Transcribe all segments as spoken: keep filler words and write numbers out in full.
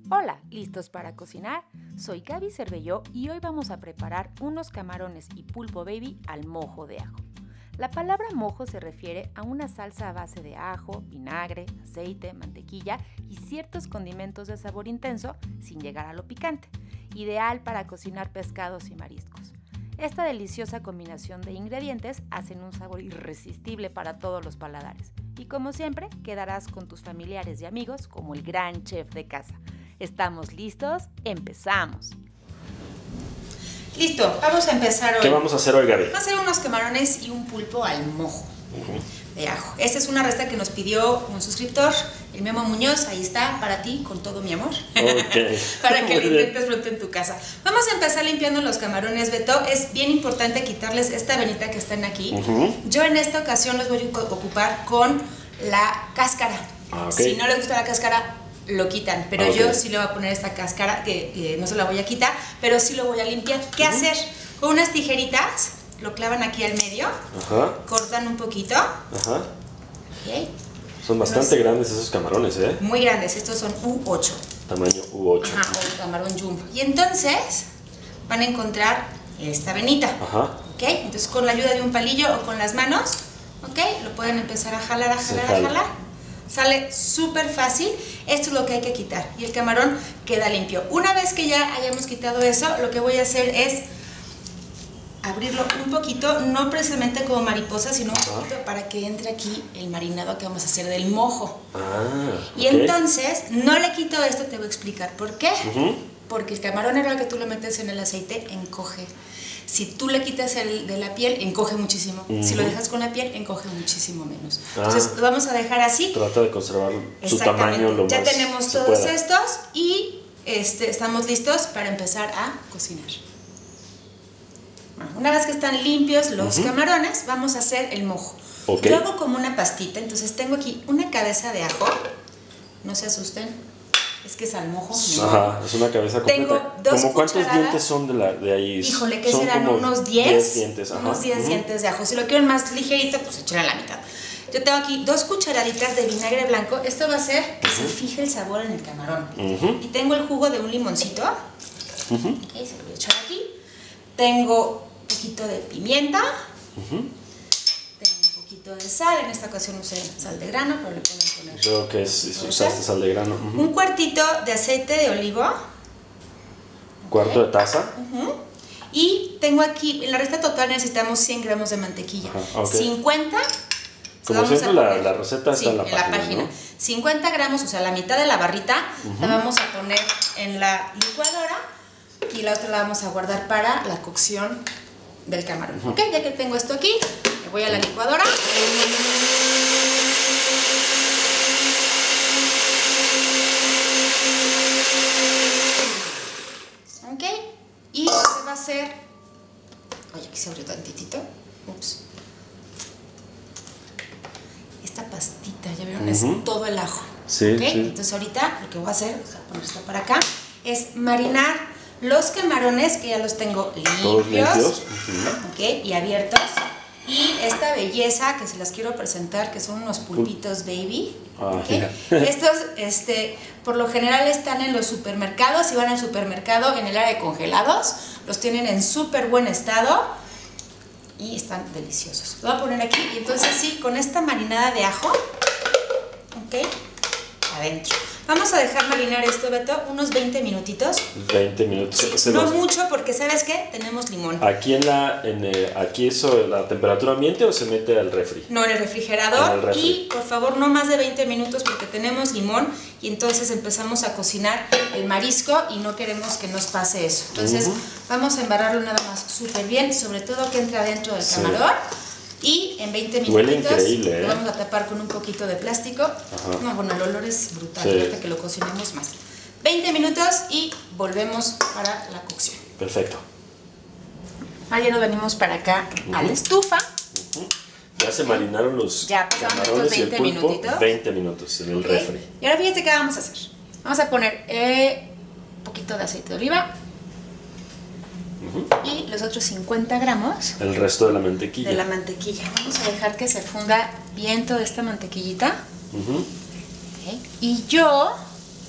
Hola, ¿listos para cocinar? Soy Gaby Cervelló y hoy vamos a preparar unos camarones y pulpo baby al mojo de ajo. La palabra mojo se refiere a una salsa a base de ajo, vinagre, aceite, mantequilla y ciertos condimentos de sabor intenso sin llegar a lo picante, ideal para cocinar pescados y mariscos. Esta deliciosa combinación de ingredientes hacen un sabor irresistible para todos los paladares y como siempre quedarás con tus familiares y amigos como el gran chef de casa. ¿Estamos listos? ¡Empezamos! Listo, vamos a empezar hoy. ¿Qué vamos a hacer hoy, Gaby? Vamos a hacer unos camarones y un pulpo al mojo uh-huh. de ajo. Esta es una receta que nos pidió un suscriptor, el Memo Muñoz. Ahí está, para ti, con todo mi amor. Okay. Para que lo intentes pronto en tu casa. Vamos a empezar limpiando los camarones, Beto. Es bien importante quitarles esta venita que están aquí. Uh-huh. Yo en esta ocasión los voy a ocupar con la cáscara. Okay. Si no les gusta la cáscara, lo quitan, pero okay. yo sí le voy a poner esta cáscara que eh, no se la voy a quitar, pero sí lo voy a limpiar. ¿Qué uh-huh. hacer? Con unas tijeritas lo clavan aquí al medio, uh-huh. cortan un poquito. Uh-huh. Okay. Son bastante Unos, grandes esos camarones, ¿eh? Muy grandes, estos son U ocho. Tamaño U ocho. Ajá, o camarón jumbo. Y entonces van a encontrar esta venita. Ajá. ¿Ok? Entonces con la ayuda de un palillo o con las manos, ¿ok? Lo pueden empezar a jalar, a jalar, a jalar. Sale súper fácil. Esto es lo que hay que quitar y el camarón queda limpio. Una vez que ya hayamos quitado eso, lo que voy a hacer es abrirlo un poquito, no precisamente como mariposa, sino un poquito para que entre aquí el marinado que vamos a hacer del mojo. Ah, y okay. entonces, no le quito esto, te voy a explicar por qué. Uh-huh. Porque el camarón, a la que tú lo metes en el aceite, encoge. Si tú le quitas el de la piel, encoge muchísimo. Uh-huh. Si lo dejas con la piel, encoge muchísimo menos. Ah, entonces lo vamos a dejar así. Trata de conservar su tamaño lo ya más tenemos todos pueda. estos y este, estamos listos para empezar a cocinar. Bueno, una vez que están limpios los uh-huh. camarones, vamos a hacer el mojo. Okay. Yo hago como una pastita, entonces tengo aquí una cabeza de ajo. No se asusten. Es que es al mojo. Ajá, es una cabeza completa. Tengo dos ¿Cómo cuántos dientes son de, la, de ahí? Híjole, que son serán unos diez dientes. Ajá. Unos diez uh-huh. dientes de ajo. Si lo quieren más ligerito, pues echaré a la mitad. Yo tengo aquí dos cucharaditas de vinagre blanco. Esto va a hacer que uh-huh. se fije el sabor en el camarón. Uh-huh. Y tengo el jugo de un limoncito. Uh-huh. Okay, se lo voy a echar aquí. Tengo un poquito de pimienta. Uh-huh. De sal, en esta ocasión usé sal de grano, pero le pueden poner. Creo que es, usaste sal de grano. Uh-huh. Un cuartito de aceite de olivo. Cuarto okay. de taza. Uh-huh. Y tengo aquí, en la receta total necesitamos cien gramos de mantequilla. Uh-huh. Okay. cincuenta. Como siempre, la, la receta está sí, en la en página. La página. ¿no? cincuenta gramos, o sea, la mitad de la barrita, uh-huh. la vamos a poner en la licuadora y la otra la vamos a guardar para la cocción del camarón. Uh-huh. Ok, ya que tengo esto aquí, me voy a la licuadora. Ok, y se va a hacer. Oye, aquí se abrió tantitito. Ups. Esta pastita, ya vieron, uh-huh. es todo el ajo. Sí, ¿Okay? sí. Entonces, ahorita lo que voy a hacer, voy a poner esto para acá, es marinar los camarones que ya los tengo limpios, limpios. Uh-huh. Okay, y abiertos. Y esta belleza que se las quiero presentar, que son unos pulpitos baby. Ah, ¿Okay? Estos, este, por lo general están en los supermercados. Si van al supermercado en el área de congelados, los tienen en súper buen estado y están deliciosos. Lo voy a poner aquí y entonces sí, con esta marinada de ajo, ok, adentro. Vamos a dejar marinar esto, Beto, unos veinte minutitos. veinte minutos. Sí, no los... mucho porque, ¿sabes qué? Tenemos limón. ¿Aquí en la, en, eh, aquí eso, la temperatura ambiente o se mete al refri? No, en el refrigerador. En el refri. Y, por favor, no más de veinte minutos porque tenemos limón y entonces empezamos a cocinar el marisco y no queremos que nos pase eso. Entonces, uh-huh. vamos a embarrarlo nada más súper bien, sobre todo que entre adentro del camarón. Sí. Y en veinte minutitos ¿eh? lo vamos a tapar con un poquito de plástico. Ajá. No, bueno, el olor es brutal, sí. Hasta que lo cocinemos más. veinte minutos y volvemos para la cocción. Perfecto. Ahora ya nos venimos para acá uh-huh. a la estufa. Uh-huh. Ya se marinaron los ya camarones y el pulpo. minutitos. veinte minutos en el okay. refri. Y ahora fíjate qué vamos a hacer. Vamos a poner eh, un poquito de aceite de oliva. Uh-huh. Y los otros cincuenta gramos. El resto de la mantequilla. De la mantequilla. Vamos a dejar que se funda bien toda esta mantequillita. Uh-huh. Okay. Y yo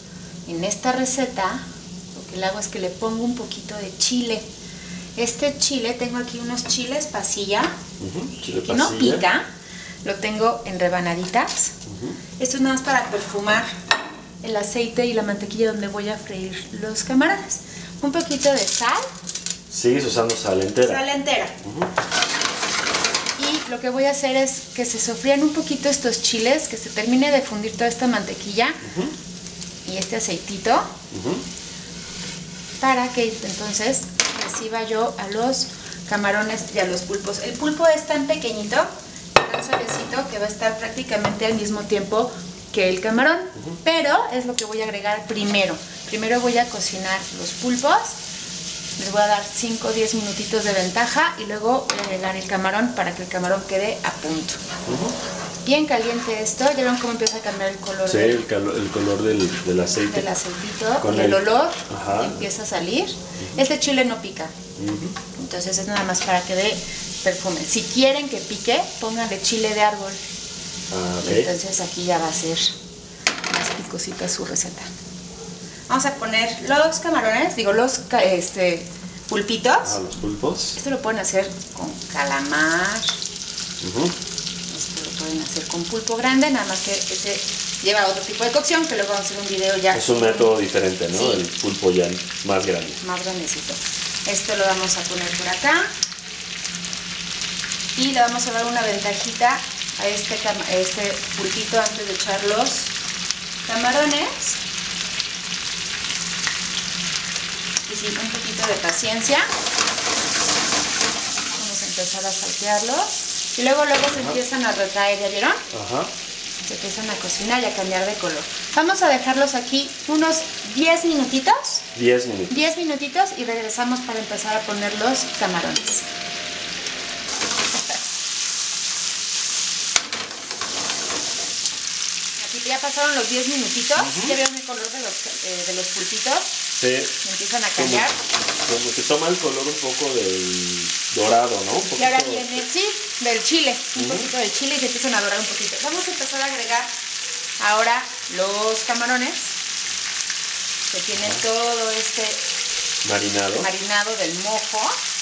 en esta receta, lo que le hago es que le pongo un poquito de chile. Este chile, tengo aquí unos chiles pasilla, uh-huh. chile que no pica, lo tengo en rebanaditas. Uh-huh. Esto es nada más para perfumar el aceite y la mantequilla donde voy a freír los camarones. Un poquito de sal. Sigues usando sal entera. Sal entera. Uh-huh. Y lo que voy a hacer es que se sofrían un poquito estos chiles, que se termine de fundir toda esta mantequilla uh-huh. y este aceitito, uh-huh. para que entonces reciba yo a los camarones y a los pulpos. El pulpo es tan pequeñito, tan suavecito, que va a estar prácticamente al mismo tiempo que el camarón, uh-huh. pero es lo que voy a agregar primero. Primero voy a cocinar los pulpos, les voy a dar cinco o diez minutitos de ventaja y luego voy a agregar el camarón para que el camarón quede a punto. Uh-huh. Bien caliente esto, ya ven cómo empieza a cambiar el color. Sí, del, el, calo, el color del, del aceite. Del aceitito, con el, el olor Ajá. empieza a salir. Uh-huh. Este chile no pica, uh-huh. entonces es nada más para que dé perfume. Si quieren que pique, pónganle chile de árbol. Ah, okay. Entonces aquí ya va a ser más picosita su receta. Vamos a poner los camarones, digo los este, pulpitos. Ah, los pulpos. Esto lo pueden hacer con calamar. Uh-huh. Esto lo pueden hacer con pulpo grande, nada más que ese lleva otro tipo de cocción, que luego vamos a hacer un video ya. Es un método diferente, ¿no? Sí. El pulpo ya más grande. Más grandecito. Esto lo vamos a poner por acá. Y le vamos a dar una ventajita a este, a este pulpito antes de echar los camarones. Y sí, un poquito de paciencia. Vamos a empezar a saltearlos. Y luego luego se Ajá. empiezan a retraer, ¿ya vieron? Ajá. Se empiezan a cocinar y a cambiar de color. Vamos a dejarlos aquí unos diez minutitos. diez minutos. diez minutitos y regresamos para empezar a poner los camarones. Aquí ya pasaron los diez minutitos. Uh-huh. Ya vieron el color de los, eh, de los pulpitos. Sí. Empiezan a cambiar. Como, como que toma el color un poco del dorado, ¿no? Un poquito... Y ahora viene, sí, del chile. Un uh-huh. poquito de chile y se empiezan a dorar un poquito. Vamos a empezar a agregar ahora los camarones, que tienen uh-huh. todo este marinado. marinado del mojo.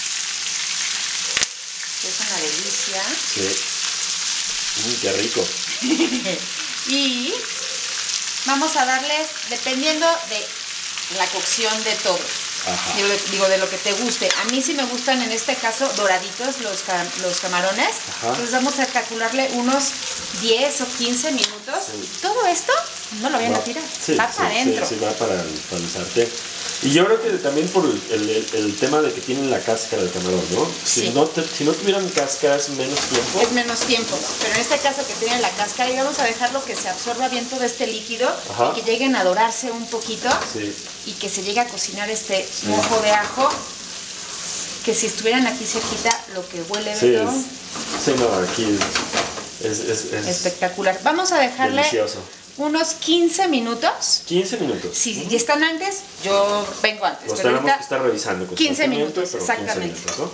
Que es una delicia. Sí. Mm, qué rico. Y vamos a darles, dependiendo de la cocción de todos. Digo, digo, de lo que te guste. A mí sí me gustan en este caso doraditos los, los camarones. Ajá. Entonces vamos a calcularle unos diez o quince minutos. Sí. Todo esto no lo vayan va, a tirar. Sí, va sí, para adentro. Sí, sí, va para el, para el sartén. Y yo creo que también por el, el, el tema de que tienen la cáscara del camarón, ¿no? Si, sí. no te, si no tuvieran cáscara es menos tiempo. Es menos tiempo, pero en este caso que tienen la cáscara, y vamos a dejarlo que se absorba bien todo este líquido, Ajá. y que lleguen a dorarse un poquito, sí. y que se llegue a cocinar este sí. mojo de ajo, que si estuvieran aquí cerquita, lo que huele sí, de todo. Sí, no, aquí es, es, es espectacular. Vamos a dejarle delicioso. Unos quince minutos. quince minutos. Si uh-huh. están antes, yo vengo antes. Los tenemos que estar revisando. quince minutos, exactamente. quince minutos, ¿no?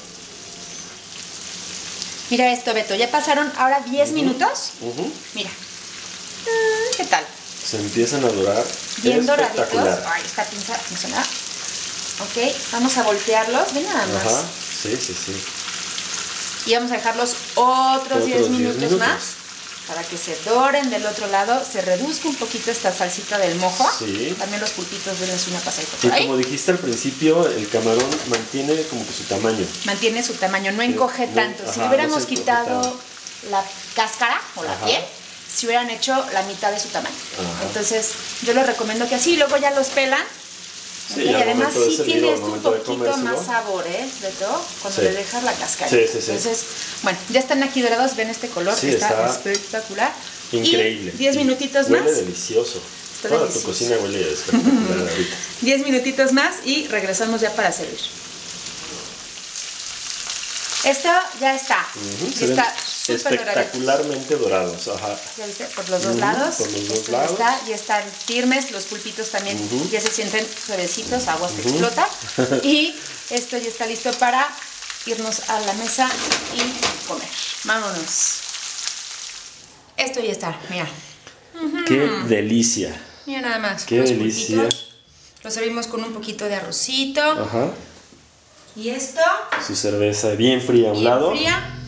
Mira esto, Beto. Ya pasaron ahora diez uh-huh. minutos. Uh-huh. Mira. ¿Qué tal? Se empiezan a dorar. Bien doraditos. Ay, esta pinza funciona. Ok, vamos a voltearlos. Ven nada más. Ajá. Sí, sí, sí. Y vamos a dejarlos otros diez minutos, minutos más. Para que se doren del otro lado, se reduzca un poquito esta salsita del mojo. Sí. También los pulpitos denles una pasadita por y ahí. Como dijiste al principio, el camarón mantiene como que su tamaño. Mantiene su tamaño, no encoge no, tanto. Ajá, si hubiéramos no quitado la cáscara o la Ajá. piel, si hubieran hecho la mitad de su tamaño. Ajá. Entonces, yo les recomiendo que así, luego ya los pelan. Sí, y además sí tiene esto un poquito más sabor, ¿eh? De todo, cuando sí. le dejas la cáscara. Sí, sí, sí. Entonces, bueno, ya están aquí dorados, ven este color, sí, que está, está espectacular. Increíble. Y diez minutitos huele más. Huele delicioso. Está Toda delicioso. tu cocina huele espectacular ahorita. diez minutitos más y regresamos ya para servir. Esto ya está. Uh-huh. Ya está espectacularmente dorados. Ajá. ¿Ya viste? Por los dos uh-huh. lados. Por los dos Esto lados. Ya está, ya están firmes. Los pulpitos también uh-huh. ya se sienten suavecitos. Aguas uh-huh. que explota. Y esto ya está listo para irnos a la mesa y comer. Vámonos. Esto ya está, mira. ¡Qué uh-huh. delicia! Mira nada más. Qué delicia. Pulpitos. Lo servimos con un poquito de arrocito. Ajá. Y esto. Su cerveza bien fría a un bien lado. Fría.